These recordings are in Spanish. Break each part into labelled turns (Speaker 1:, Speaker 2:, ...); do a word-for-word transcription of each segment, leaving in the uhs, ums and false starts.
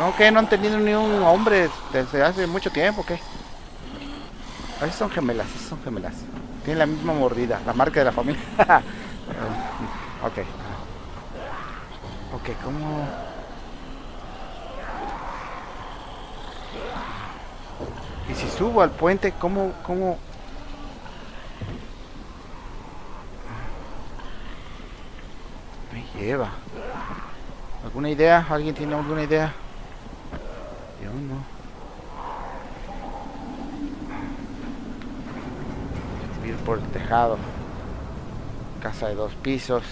Speaker 1: No, que no han tenido ni un hombre desde hace mucho tiempo, ¿qué? A veces son gemelas, esas son gemelas. Tienen la misma mordida, la marca de la familia. Uh, ok. Ok, ¿cómo? Y si subo al puente, ¿cómo? ¿Cómo? Me lleva. ¿Alguna idea? ¿Alguien tiene alguna idea? Yo no. Ir por el tejado. Casa de dos pisos.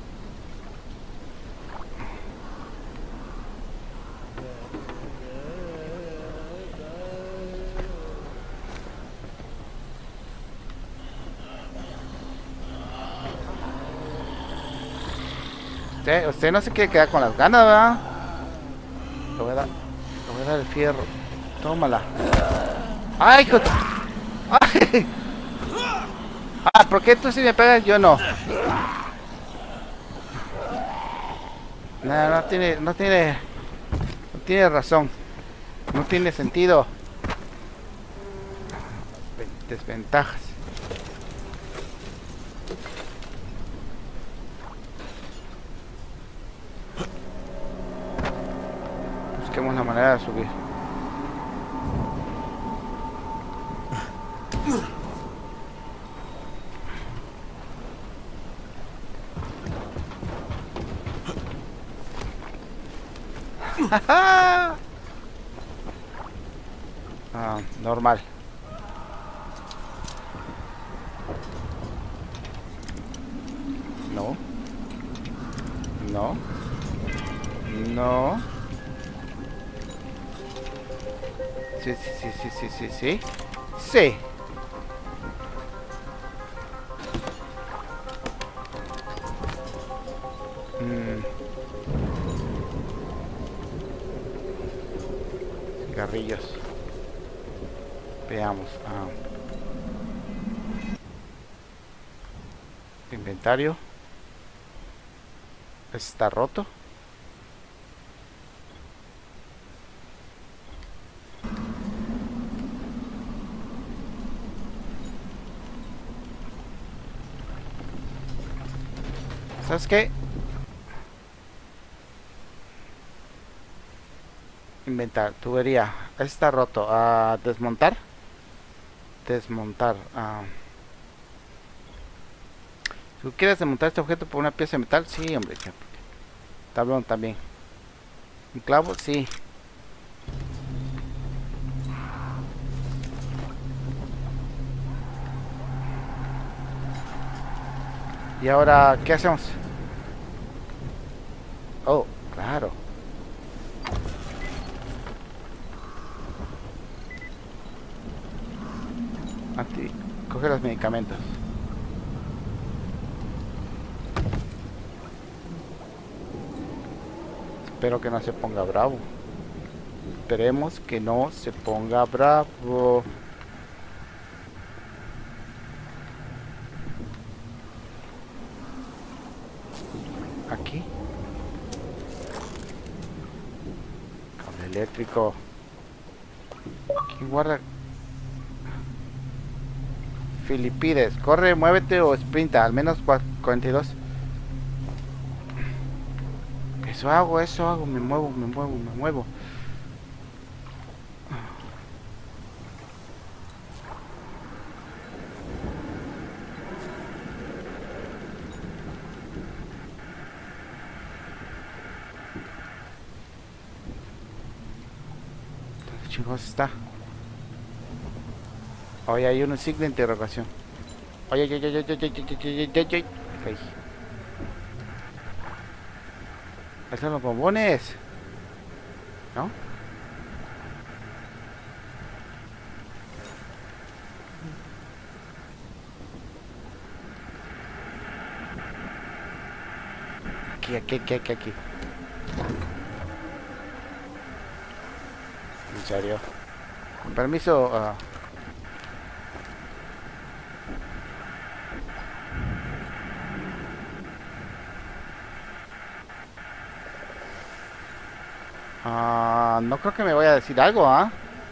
Speaker 1: Usted, usted no se quiere quedar con las ganas, ¿verdad? Le voy a dar, le voy a dar el fierro. Tómala. ¡Ay, hijo! ¡Ay! Ah, ¿por qué tú sí me pegas? Yo no. No, no tiene, no tiene, no tiene razón. No tiene sentido. Desventajas. Busquemos la manera de subir. Ah, normal. No. No. No. Sí, sí, sí, sí, sí, sí, sí. Sí. Mm. Cigarrillos. Veamos. Ah. Inventario. Está roto. ¿Sabes qué? Inventar. Tubería. Está roto. Ah, desmontar. Desmontar. Ah. ¿Tú quieres desmontar este objeto por una pieza de metal? Sí, hombre. Tablón también. ¿Un clavo? Sí. ¿Y ahora qué hacemos? Oh, claro. Anti... Coge los medicamentos. Espero que no se ponga bravo. Esperemos que no se ponga bravo. Aquí. Cable eléctrico. ¿Quién guarda? Filipides. Corre, muévete o sprinta. Al menos cuarenta y dos. Eso hago, eso hago. Me muevo, me muevo, me muevo. ¿Dónde chingos está? Oye, hay un signo de interrogación. Oye, oye, oye, oye, oye, oye, oye, oye, oye. Ok. Ahí están los bombones. ¿No? Aquí, aquí, aquí, aquí, aquí. En serio. Con permiso. Uh, Ah, no creo que me vaya a decir algo, ¿ah?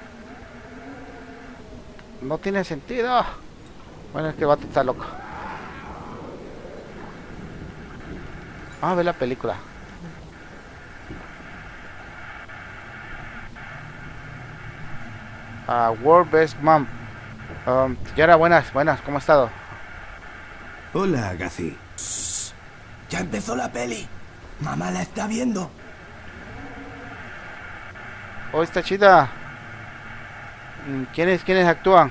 Speaker 1: No tiene sentido. Bueno, es que el vato está loco. Vamos a ver la película. Ah, World Best Mom. Um, señora, buenas, buenas, ¿cómo ha estado?
Speaker 2: Hola, Gazi.
Speaker 3: Ya empezó la peli. Mamá la está viendo.
Speaker 1: Oh, está chida. Mm, ¿Quiénes, quiénes actúan?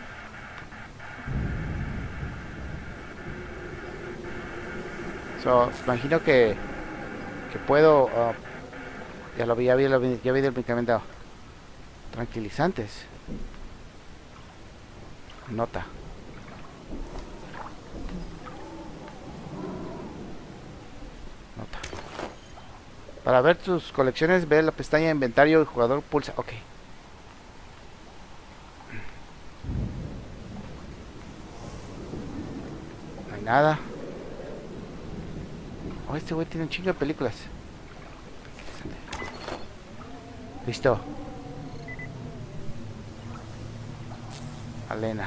Speaker 1: So, imagino que que puedo. Uh, ya lo vi, ya vi, lo vi, ya vi del medicamento. Tranquilizantes. Nota. Nota. Para ver tus colecciones, ve la pestaña inventario y jugador pulsa. Ok. No hay nada. Oh, este güey tiene un chingo de películas. Listo. Alena.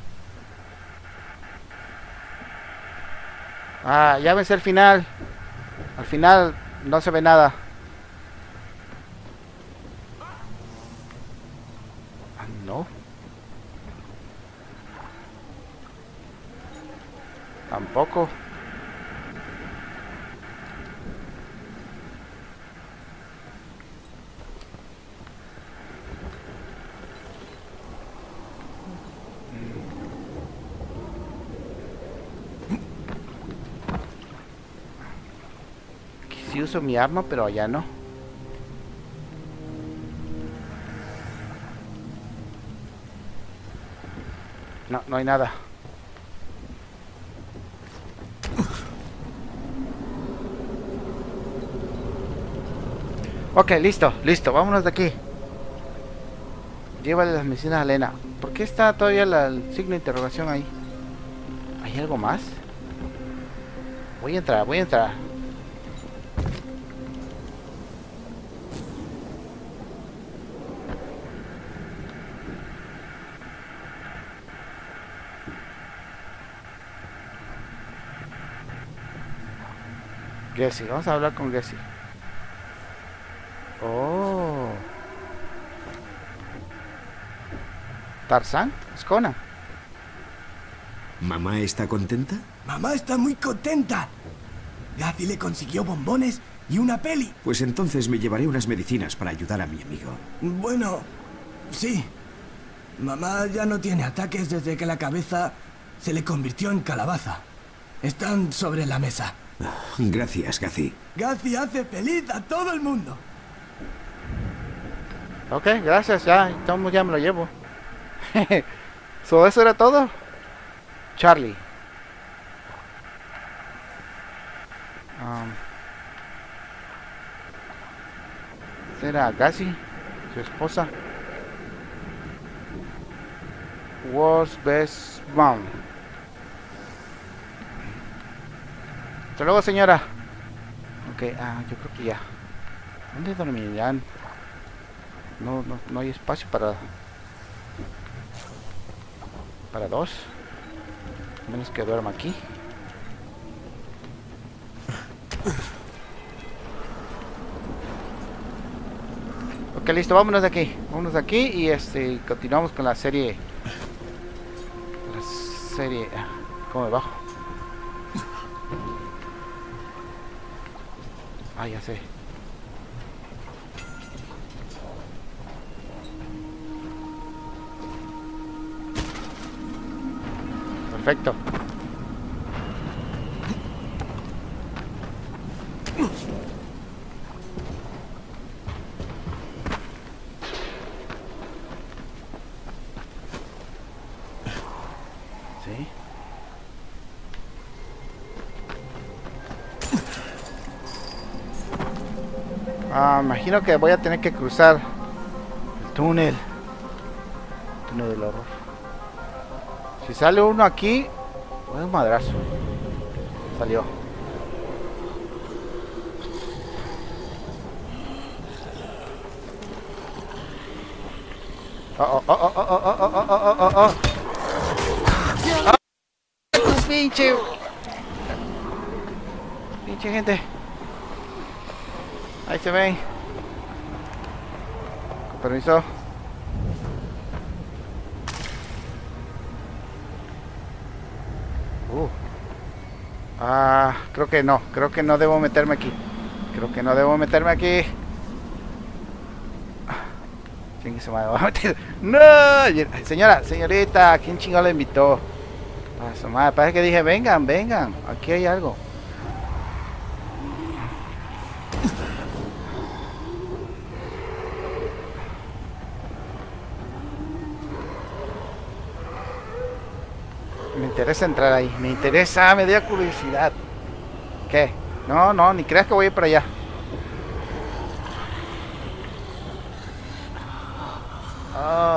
Speaker 1: Ah, ya ves el final. Al final no se ve nada. Ah, no. Tampoco. Aquí sí uso mi arma, pero allá no. No, no hay nada. Ok, listo, listo, vámonos de aquí. Llévale las medicinas a Elena. ¿Por qué está todavía la, el signo de interrogación ahí? ¿Hay algo más? Voy a entrar, voy a entrar. Gessie, vamos a hablar con Gessie. Oh. ¿Tarzán? ¿Es Conan?
Speaker 2: ¿Mamá está contenta?
Speaker 3: Mamá está muy contenta. Gazi le consiguió bombones y una peli.
Speaker 2: Pues entonces me llevaré unas medicinas para ayudar a mi amigo.
Speaker 3: Bueno, sí. Mamá ya no tiene ataques desde que la cabeza se le convirtió en calabaza. Están sobre la mesa.
Speaker 2: Gracias, Gazi.
Speaker 3: Gazi hace feliz a todo el mundo.
Speaker 1: Ok, gracias, ya, entonces ya me lo llevo. So, ¿eso era todo? Charlie. Um, ¿Será Gassi? Su esposa. Was best mom. Hasta luego, señora. Ok, ah, yo creo que ya. ¿Dónde dormirán? No, no, no hay espacio para para dos. A menos que duerma aquí. Ok, listo, vámonos de aquí. Vámonos de aquí y este continuamos con la serie. La serie. ¿Cómo me bajo? Ah, ya sé. Perfecto. Sí. Ah, imagino que voy a tener que cruzar el túnel. El túnel del horror. Si sale uno aquí, pues un madrazo. Salió. Oh, oh, oh, oh, oh, oh, oh, oh, oh, oh. ¡Ah! Pinche. Pinche gente. Ahí se ven. Con permiso. Uh. Ah, creo que no. Creo que no debo meterme aquí. Creo que no debo meterme aquí. ¿Quién se me va a meter? ¡No! Señora, señorita, ¿quién chingado la invitó? A su madre, parece que dije, vengan, vengan. Aquí hay algo. Me interesa entrar ahí. Me interesa, me dio curiosidad. ¿Qué? No, no, ni creas que voy a ir para allá. Oh.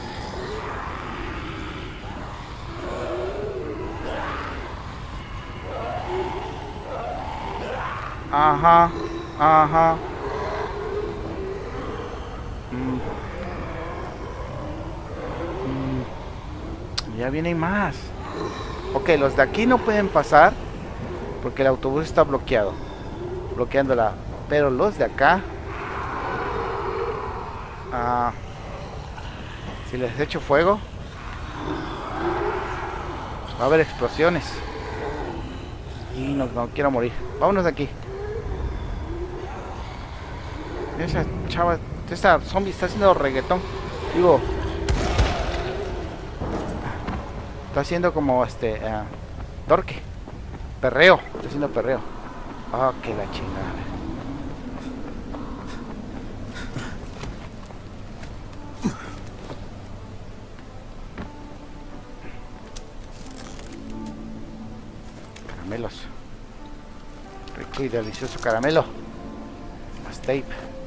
Speaker 1: Ajá, ajá. Mm. Mm. Ya vienen más. Ok, los de aquí no pueden pasar porque el autobús está bloqueado, bloqueándola. Pero los de acá, ah, si les echo fuego, va a haber explosiones. Y no, no quiero morir. Vámonos de aquí. Esa chava, esta zombie está haciendo reggaetón. Digo, está haciendo como este uh, torque. Perreo. Está haciendo perreo. Ah, oh, que la chingada. Caramelos. Rico y delicioso caramelo. Más tape.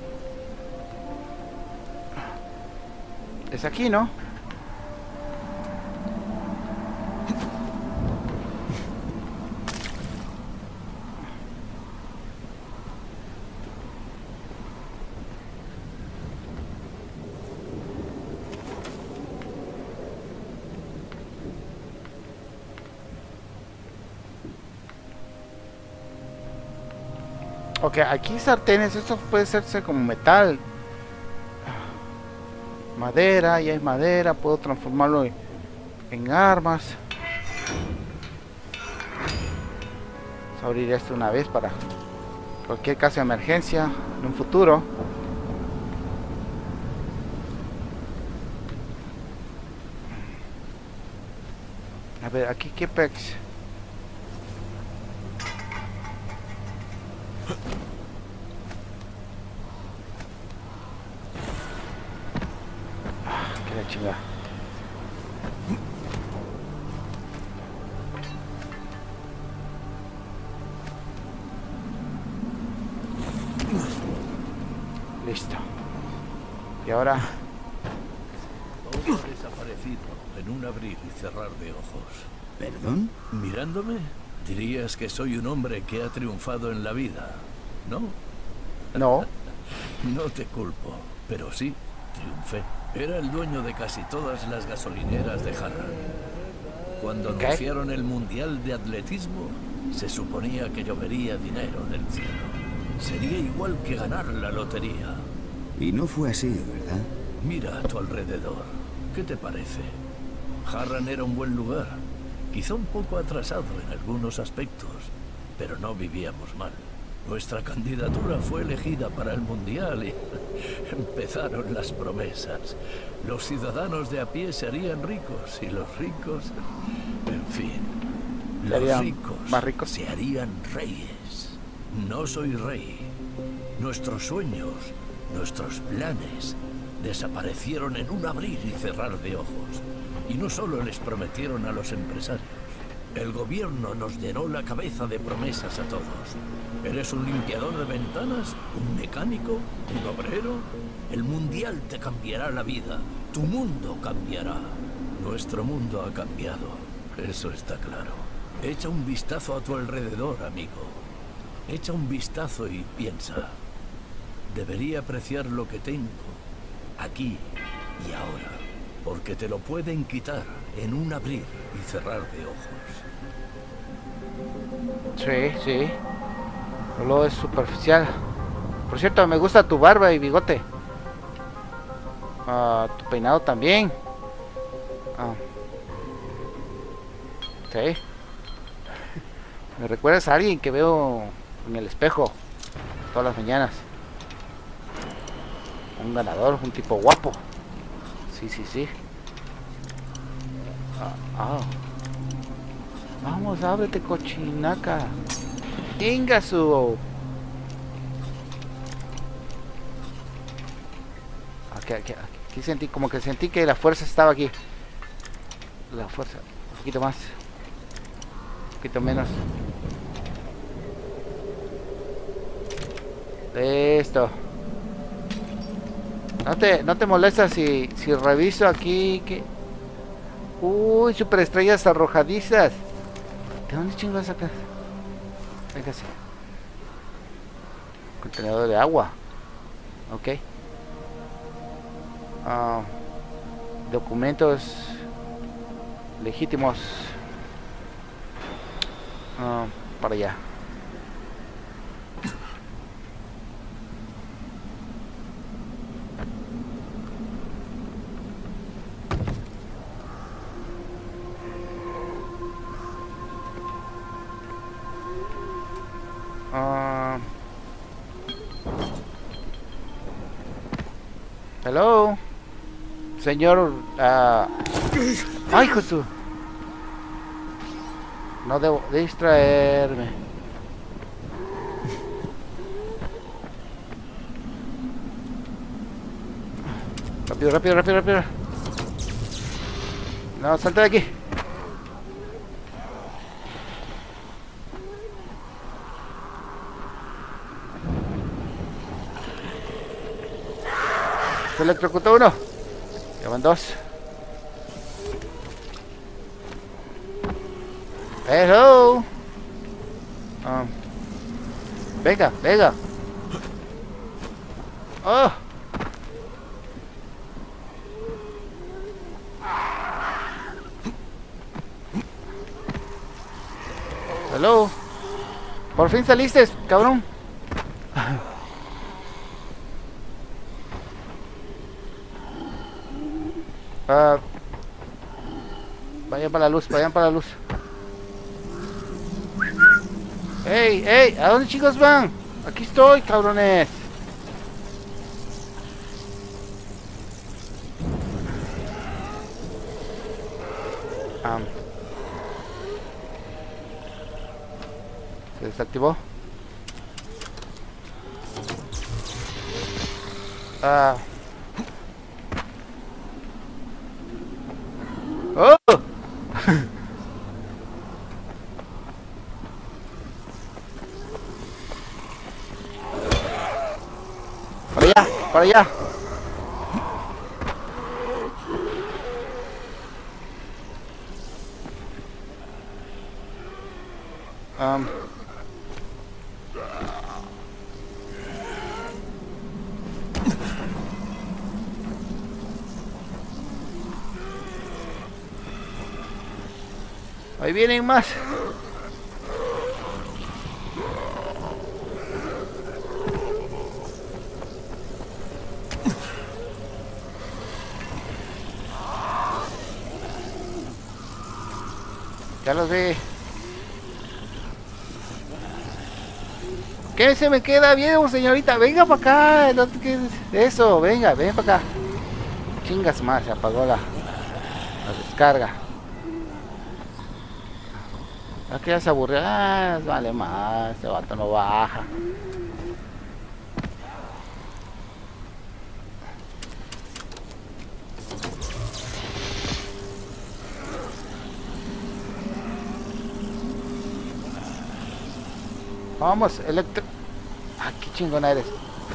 Speaker 1: Es aquí, ¿no? Ok, aquí sartenes, esto puede serse como metal. Madera, ya es madera, puedo transformarlo en, en armas. Vamos a abrir esto una vez para cualquier caso de emergencia en un futuro. A ver, aquí qué pex. Chinga. Listo. Y ahora
Speaker 4: todo ha desaparecido en un abrir y cerrar de ojos.
Speaker 2: ¿Perdón?
Speaker 4: Mirándome, dirías que soy un hombre que ha triunfado en la vida, ¿no?
Speaker 1: no.
Speaker 4: No te culpo, pero sí, triunfé. Era el dueño de casi todas las gasolineras de Harran. Cuando
Speaker 1: ¿Qué?
Speaker 4: anunciaron el Mundial de Atletismo, se suponía que llovería dinero del cielo. Sería igual que ganar la lotería.
Speaker 2: Y no fue así, ¿verdad?
Speaker 4: Mira a tu alrededor. ¿Qué te parece? Harran era un buen lugar. Quizá un poco atrasado en algunos aspectos, pero no vivíamos mal. Nuestra candidatura fue elegida para el Mundial y empezaron las promesas. Los ciudadanos de a pie se harían ricos y los ricos, en fin, los ricos,
Speaker 1: más ricos
Speaker 4: se harían reyes. No soy rey. Nuestros sueños, nuestros planes desaparecieron en un abrir y cerrar de ojos. Y no solo les prometieron a los empresarios. El gobierno nos llenó la cabeza de promesas a todos. ¿Eres un limpiador de ventanas? ¿Un mecánico? ¿Un obrero? El Mundial te cambiará la vida. Tu mundo cambiará. Nuestro mundo ha cambiado. Eso está claro. Echa un vistazo a tu alrededor, amigo. Echa un vistazo y piensa. Debería apreciar lo que tengo, aquí y ahora. Porque te lo pueden quitar en un abrir y cerrar de ojos.
Speaker 1: Sí, sí. Solo es superficial. Por cierto, me gusta tu barba y bigote. Uh, tu peinado también. Uh. Sí. Me recuerdas a alguien que veo en el espejo todas las mañanas. Un ganador, un tipo guapo. Sí, sí, sí. Ah, oh. Vamos, ábrete, cochinaca. Venga su. Aquí, aquí, aquí sentí, como que sentí que la fuerza estaba aquí. La fuerza, un poquito más. Un poquito menos. Listo. No te, no te molestas si, si reviso aquí que... Uy, superestrellas arrojadizas. ¿De dónde chingas sacas? Véngase. Contenedor de agua. Ok. Uh, documentos legítimos. Uh, para allá. Uh, hello, señor. Uh, ay, Jesús. No debo distraerme. Rápido, rápido, rápido, rápido. No, salta de aquí. Se electrocutó uno. Ya van dos. Hello. Um, venga, venga. Oh. Hello. Por fin saliste, cabrón. Uh, vayan para la luz, vayan para la luz. ¡Ey, ey! ¿A dónde chicos van? Aquí estoy, cabrones. Um, se desactivó. Ah. ¡Oh! Para allá, para allá. Um. Ahí vienen más. Ya los vi. ¿Qué se me queda bien, señorita? Venga para acá. Eso, venga, ven para acá. Chingas más, se apagó la, la descarga. Aquí ya se aburrió. Ah, vale más. Este vato no baja. Vamos, electro. Ah, qué chingona eres.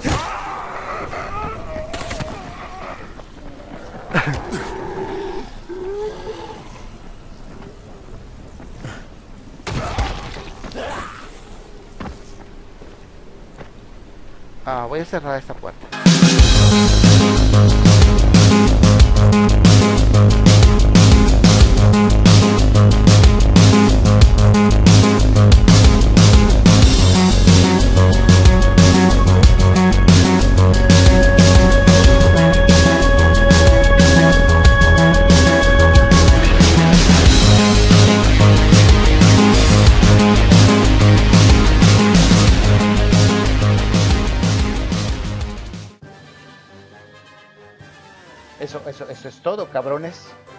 Speaker 1: Ah, voy a cerrar esta puerta. eso, eso, eso es todo, cabrones.